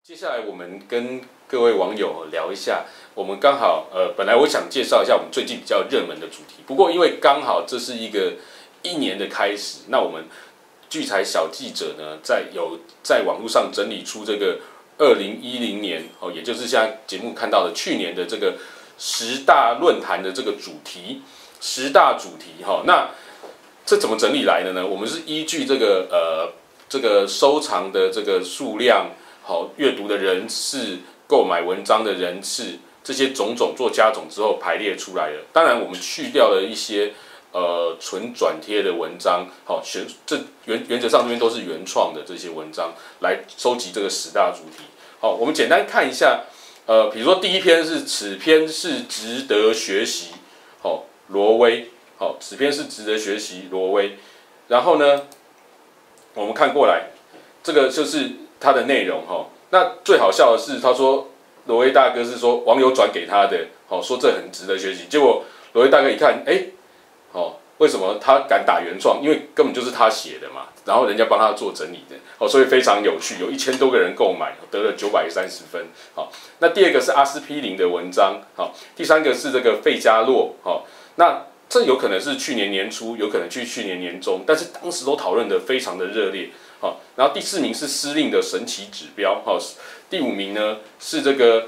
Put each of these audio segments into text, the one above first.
接下来我们跟各位网友聊一下，我们刚好本来我想介绍一下我们最近比较热门的主题，不过因为刚好这是一年的开始，那我们聚财小记者呢，在网络上整理出这个2010年也就是现在节目看到的去年的这个10大论坛的这个主题，10大主题那这怎么整理来的呢？我们是依据这个收藏的这个数量。阅读的人次、购买文章的人次，这些种种做加总之后排列出来的。当然，我们去掉了一些纯转贴的文章，原则上这边都是原创的这些文章，来收集这个10大主题。我们简单看一下，比如说第一篇是此篇是值得学习，挪威，此篇是值得学习，挪威。然后呢，我们看过来，这个就是它的内容那最好笑的是，他说罗威大哥是说网友转给他的，说这很值得学习。结果罗威大哥一看，为什么他敢打原创？因为根本就是他写的嘛，然后人家帮他做整理的，所以非常有趣，有1000多个人购买，得了930分。那第二个是阿司匹林的文章，第三个是这个费加洛，那这有可能是去年年初，有可能去年年中，但是当时都讨论得非常的热烈。然后第4名是司令的神奇指标，第5名呢是这个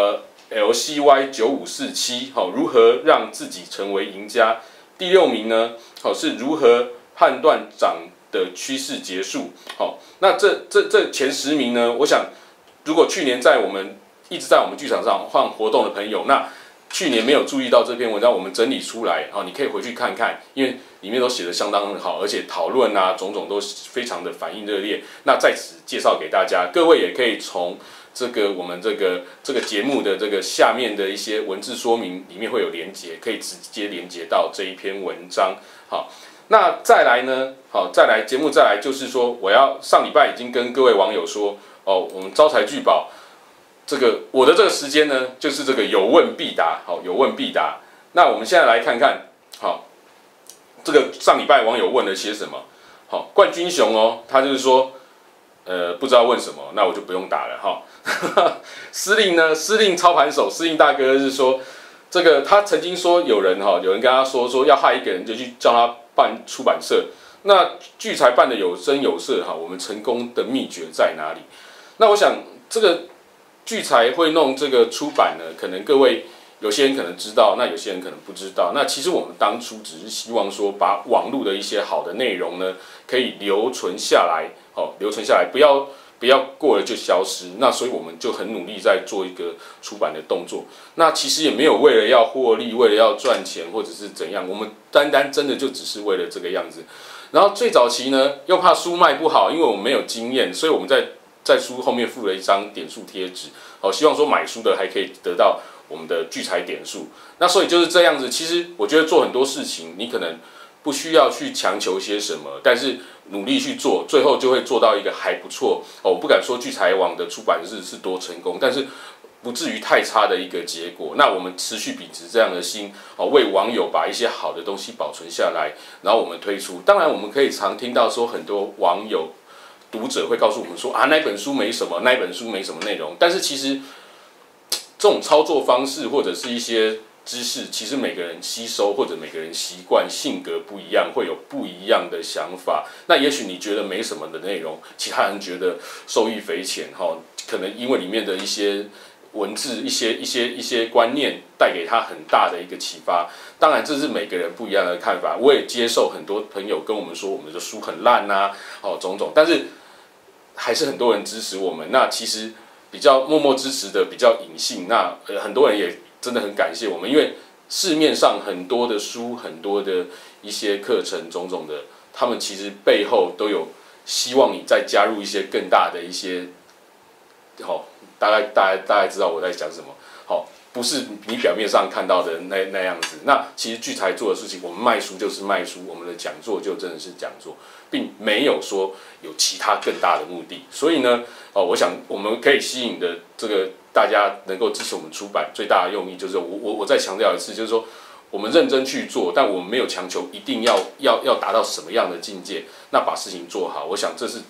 LCY 9547，如何让自己成为赢家。第6名呢是如何判断涨的趋势结束。那这前10名呢，我想如果去年一直在我们剧场上换活动的朋友，那去年没有注意到这篇文章，我们整理出来，你可以回去看看，因为里面都写得相当好，而且讨论种种都非常的反应热烈。那在此介绍给大家，各位也可以从我们这个节目的下面的一些文字说明里面会有连结，可以直接连结到这一篇文章。那再来呢，节目再来就是说，上礼拜已经跟各位网友说，我们招财聚宝。我的这个时间呢，就是这个有问必答，有问必答。那我们现在来看看，这个上礼拜网友问了些什么？冠军熊他就是说，不知道问什么，那我就不用打了司令呢，司令操盘手，司令大哥是说，他曾经说有人跟他说要害一个人，就去叫他办出版社。那聚财办的有声有色我们成功的秘诀在哪里？那我想聚财会弄这个出版呢，可能各位有些人可能知道，那有些人可能不知道。那其实我们当初只是希望说，把网络的一些好的内容呢，可以留存下来，不要过了就消失。那所以我们就很努力在做一个出版的动作。那其实也没有为了要获利，为了要赚钱或者是怎样，我们单真的就只是为了这个样子。然后最早期呢，又怕书卖不好，因为我们没有经验，所以我们在书后面附了一张点数贴纸，希望说买书的还可以得到我们的聚财点数。那所以就是这样子。其实我觉得做很多事情，你可能不需要去强求些什么，但是努力去做，最后就会做到一个还不错。我不敢说聚财网的出版是多成功，但是不至于太差的一个结果。那我们持续秉持这样的心，为网友把一些好的东西保存下来，然后我们推出。当然，我们可以常听到说很多网友。读者会告诉我们说那本书没什么，那本书没什么内容。但是其实这种操作方式或者是一些知识，其实每个人吸收或者每个人习惯、性格不一样，会有不一样的想法。那也许你觉得没什么的内容，其他人觉得受益匪浅可能因为里面的一些文字、一些观念带给他很大的一个启发。当然，这是每个人不一样的看法。我也接受很多朋友跟我们说我们的书很烂种种，但是还是很多人支持我们。那其实比较默默支持的比较隐性，那很多人也真的很感谢我们，因为市面上很多的书、很多的一些课程种种的，他们其实背后都有希望你再加入一些更大的一些，大概知道我在讲什么，不是你表面上看到的那样子。那其实聚财做的事情，我们卖书就是卖书，我们的讲座就真的是讲座，并没有说有其他更大的目的。所以呢，我想我们可以吸引的大家能够支持我们出版最大的用意，就是我再强调一次，就是说我们认真去做，但我们没有强求一定要达到什么样的境界，那把事情做好，我想这是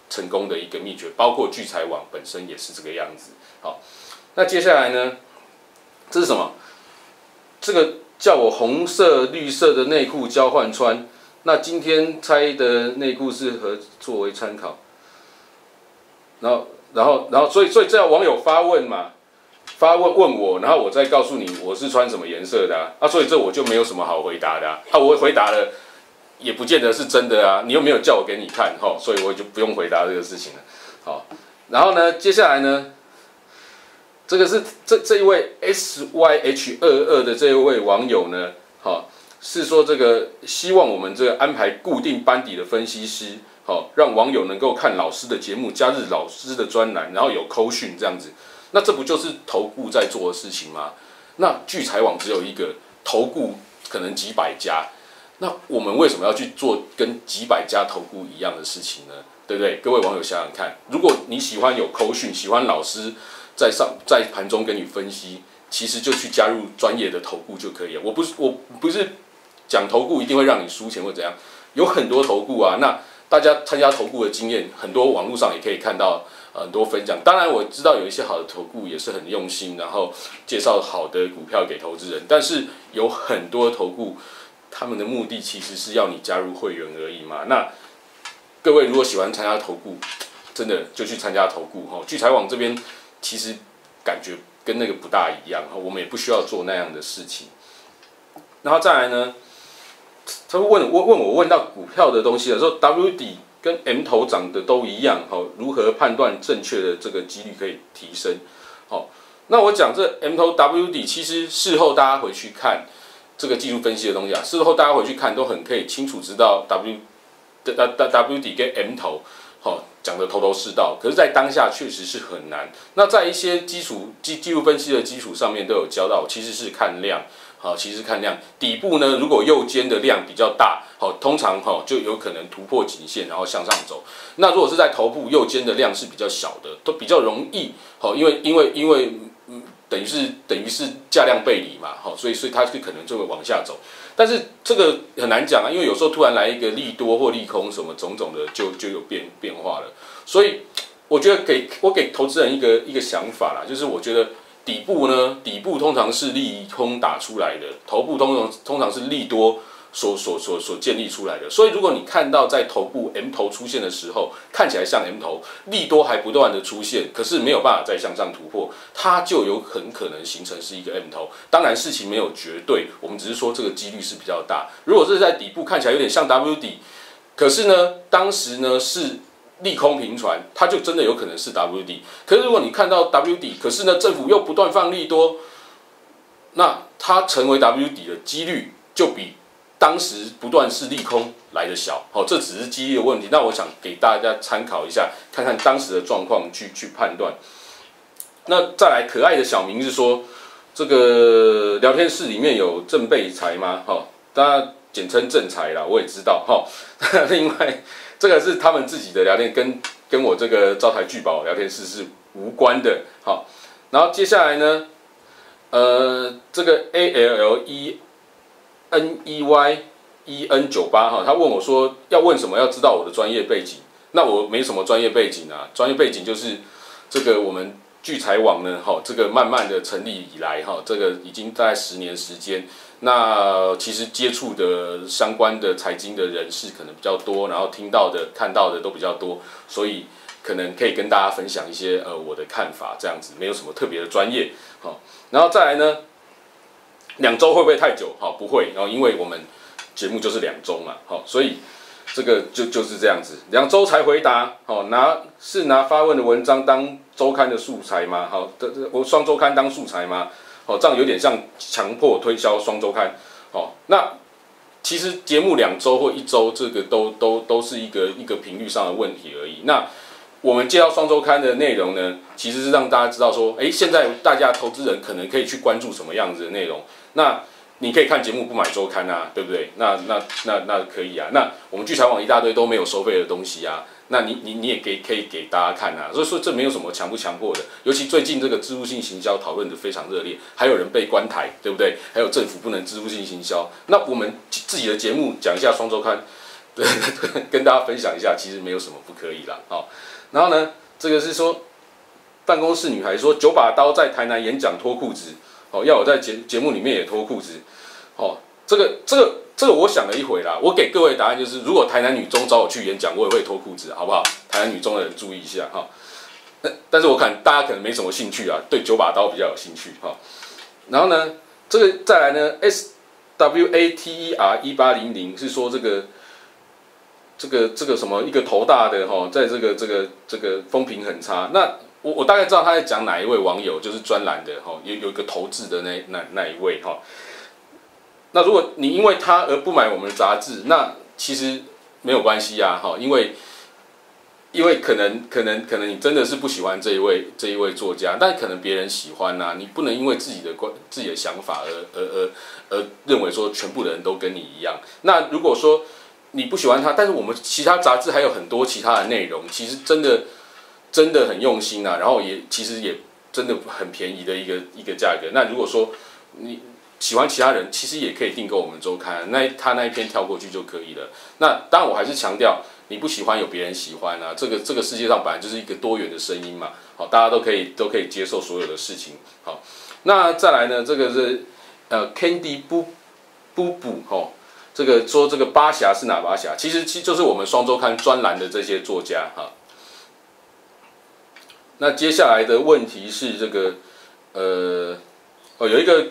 成功的一个秘诀，包括聚财网本身也是这个样子。好，那接下来呢，这是什么？这个叫我红色、绿色的内裤交换穿。那今天拆的内裤是何作为参考？然后，所以这要网友发问嘛？发问我，然后我再告诉你我是穿什么颜色的所以这我就没有什么好回答的我回答了也不见得是真的你又没有叫我给你看所以我就不用回答这个事情了。好，然后呢，接下来呢，这个是这一位 SYH22的这一位网友呢，是说这个希望我们这个安排固定班底的分析师，让网友能够看老师的节目，加入老师的专栏，然后有扣讯这样子。那这不就是投顾在做的事情吗？那聚财网只有一个，投顾可能几百家，那我们为什么要去做跟几百家投顾一样的事情呢？对不对？各位网友想想看，如果你喜欢有扣讯，喜欢老师在盘中跟你分析，其实就去加入专业的投顾就可以了。我不是讲投顾一定会让你输钱或怎样，有很多投顾那大家参加投顾的经验，很多网络上也可以看到很多分享。当然我知道有一些好的投顾也是很用心，然后介绍好的股票给投资人，但是有很多投顾他们的目的其实是要你加入会员而已嘛。那各位如果喜欢参加投顾，真的就去参加投顾聚财网这边其实感觉跟那个不大一样我们也不需要做那样的事情。然后再来呢，他问到股票的东西的时候 ，W 底跟 M 头涨的都一样如何判断正确的这个几率可以提升？那我讲这 M 头 W 底，其实事后大家回去看这个技术分析的东西事后大家回去看都很可以清楚知道 W 底跟 M 头讲的头头是道，可是，在当下确实是很难。那在一些技术分析的基础上面都有教到，其实是看量。其实看量，底部呢，如果右肩的量比较大，通常就有可能突破颈线，然后向上走。那如果是在头部右肩的量是比较小的，都比较容易，因为等于是价量背离嘛，所以它是可能就会往下走。但是这个很难讲因为有时候突然来一个利多或利空什么种种的，就有变化了。所以我觉得给投资人一个想法啦，就是我觉得。底部通常是利空打出来的，头部通常是利多所建立出来的。所以如果你看到在头部 M 头出现的时候，看起来像 M 头，利多还不断的出现，可是没有办法再向上突破，它就有很可能形成是一个 M 头。当然事情没有绝对，我们只是说这个几率是比较大。如果是在底部看起来有点像 W 底，可是呢，当时呢是利空频传，它就真的有可能是 W 底。可是如果你看到 W 底，可是呢政府又不断放利多，那它成为 W 底的几率就比当时不断是利空来的小。这只是几率的问题。那我想给大家参考一下，看看当时的状况去判断。那再来，可爱的小明是说，这个聊天室里面有正备财吗？大家简称正财啦，我也知道另外。这个是他们自己的聊天，跟我这个招财聚宝聊天室是无关的。然后接下来呢，这个 ALLENEYEN98他问我说要问什么，要知道我的专业背景。那我没什么专业背景专业背景就是这个我们聚财网呢，这个慢慢的成立以来，这个已经大概10年时间。那其实接触的相关的财经的人士可能比较多，然后听到的、看到的都比较多，所以可能可以跟大家分享一些我的看法，这样子没有什么特别的专业。然后再来呢，2周会不会太久？不会，因为我们节目就是2周嘛，所以这个就是这样子，2周才回答。拿发问的文章当周刊的素材吗？我双周刊当素材吗？这样有点像强迫推销双周刊。那其实节目2周或1周，这个都是一个频率上的问题而已。那我们介绍双周刊的内容呢，其实是让大家知道说，现在大家投资人可能可以去关注什么样子的内容。那你可以看节目不买周刊对不对？那可以那我们聚财网一大堆都没有收费的东西那你也可以给大家看所以说这没有什么强不强迫的。尤其最近这个置入性行销讨论的非常热烈，还有人被关台，对不对？还有政府不能置入性行销。那我们自己的节目讲一下双周刊， 对，跟大家分享一下，其实没有什么不可以啦。好，然后呢，这个是说办公室女孩说9把刀在台南演讲脱裤子，哦，要我在节目里面也脱裤子，哦，这个我想了一回啦，我给各位答案就是，如果台南女中找我去演讲，我也会脱裤子，好不好？台南女中的人注意一下哈。但是我看大家可能没什么兴趣啊，对9把刀比较有兴趣哈。然后呢，这个再来呢 ，SWATER1800 是说这个什么一个头大的哈，在这个风评很差。那我大概知道他在讲哪一位网友，就是专栏的哈，有一个投字的那一位哈。那如果你因为他而不买我们的杂志，那其实没有关系啊哈，因为可能你真的是不喜欢这一位作家，但可能别人喜欢啊，你不能因为自己的想法而认为说全部的人都跟你一样。那如果说你不喜欢他，但是我们其他杂志还有很多其他的内容，其实真的很用心啊，然后其实也真的很便宜的一个价格。那如果说你喜欢其他人，其实也可以订购我们周刊，他那一篇跳过去就可以了。那当然我还是强调，你不喜欢有别人喜欢啊，这个世界上本来就是一个多元的声音嘛，好，大家都可以接受所有的事情。好，那再来呢，这个是Candy 布吼，这个说这个巴侠是哪巴侠？其实就是我们双周刊专栏的这些作家哈。那接下来的问题是这个有一个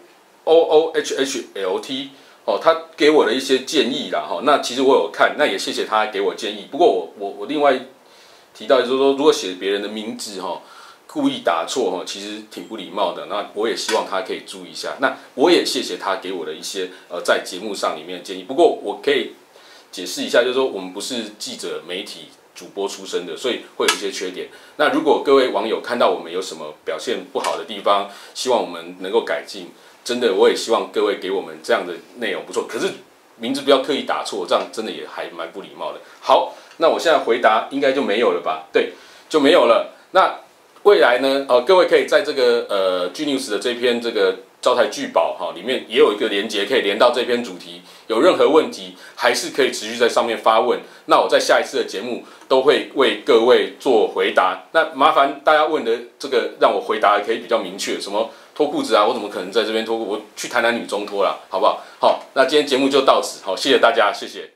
QOOHHLT 哦，他给我的一些建议啦哈。那其实我有看，那也谢谢他给我建议。不过我另外提到就是说，如果写别人的名字哈，故意打错哈，其实挺不礼貌的。那我也希望他可以注意一下。那我也谢谢他给我的一些在节目上里面的建议。不过我可以解释一下，就是说我们不是记者、媒体、主播出身的，所以会有一些缺点。那如果各位网友看到我们有什么表现不好的地方，希望我们能够改进。真的，我也希望各位给我们这样的内容不错，可是名字不要刻意打错，这样真的也还蛮不礼貌的。好，那我现在回答应该就没有了吧？对，就没有了。那未来呢？各位可以在这个G News 的这篇这个招财聚宝哈里面也有一个连结，可以连到这篇主题。有任何问题，还是可以持续在上面发问。那我在下一次的节目都会为各位做回答。那麻烦大家问的这个，让我回答可以比较明确。什么脱裤子啊？我怎么可能在这边脱裤？我去台南女中脱啦，好不好？好，那今天节目就到此。好，谢谢大家，谢谢。